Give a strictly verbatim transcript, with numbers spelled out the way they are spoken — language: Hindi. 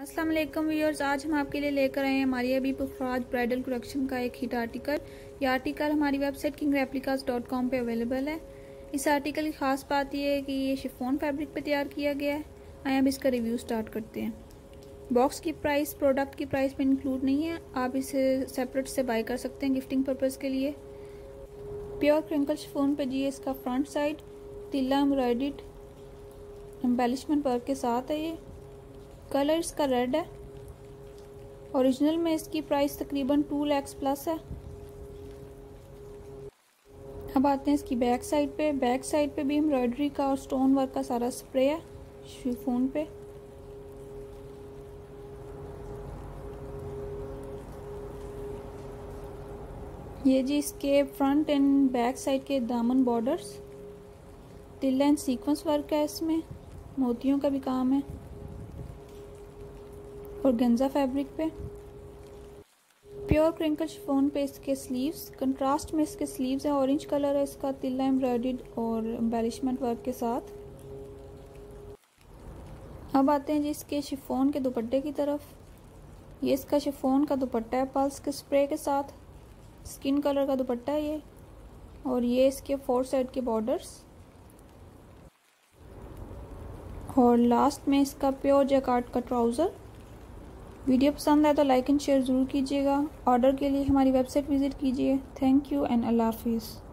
अस्सलाम वालेकुम व्यूअर्स, आज हम आपके लिए लेकर आए हैं हमारी अभी पुखराज ब्राइडल कलेक्शन का एक हिट आर्टिकल। ये आर्टिकल हमारी website king replicas dot com पे अवेलेबल है। इस आर्टिकल की खास बात यह है कि ये शिफॉन फैब्रिक पे तैयार किया गया है। आइए अब इसका रिव्यू स्टार्ट करते हैं। बॉक्स की प्राइस प्रोडक्ट की प्राइस में इंक्लूड नहीं है, आप इसे सेपरेट से बाय कर सकते हैं गिफ्टिंग पर्पज़ के लिए। प्योर क्रिंकल शिफॉन पे जी इसका फ्रंट साइड तिल्ला एम्ब्रॉयडर्ड एम्बेलिशमेंट वर्क के साथ है। ये कलर इसका रेड है। ओरिजिनल में इसकी प्राइस तकरीबन टू लैक्स प्लस है। अब आते हैं इसकी बैक साइड पे। बैक साइड पे भी एम्ब्रॉयडरी का और स्टोन वर्क का सारा स्प्रे है शिफॉन पे। ये जी इसके फ्रंट एंड बैक साइड के दामन बॉर्डर्स तिल्ला एंड सीक्वेंस वर्क है, इसमें मोतियों का भी काम है और गेंजा फैब्रिक पे। प्योर क्रिंकल शिफॉन पे इसके स्लीव्स, कंट्रास्ट में इसके स्लीव्स है, ऑरेंज कलर है इसका तिल्ला एम्ब्रॉयडर्ड और एम्बेलिशमेंट वर्क के साथ। अब आते हैं जी इसके शिफॉन के दुपट्टे की तरफ। ये इसका शिफॉन का दुपट्टा है पल्स के स्प्रे के साथ, स्किन कलर का दुपट्टा है ये, और ये इसके फोर साइड के बॉर्डर्स। और लास्ट में इसका प्योर जैकार्ड का ट्राउज़र। वीडियो पसंद आए तो लाइक एंड शेयर ज़रूर कीजिएगा। ऑर्डर के लिए हमारी वेबसाइट विज़िट कीजिए। थैंक यू एंड अल्लाह हाफिज़।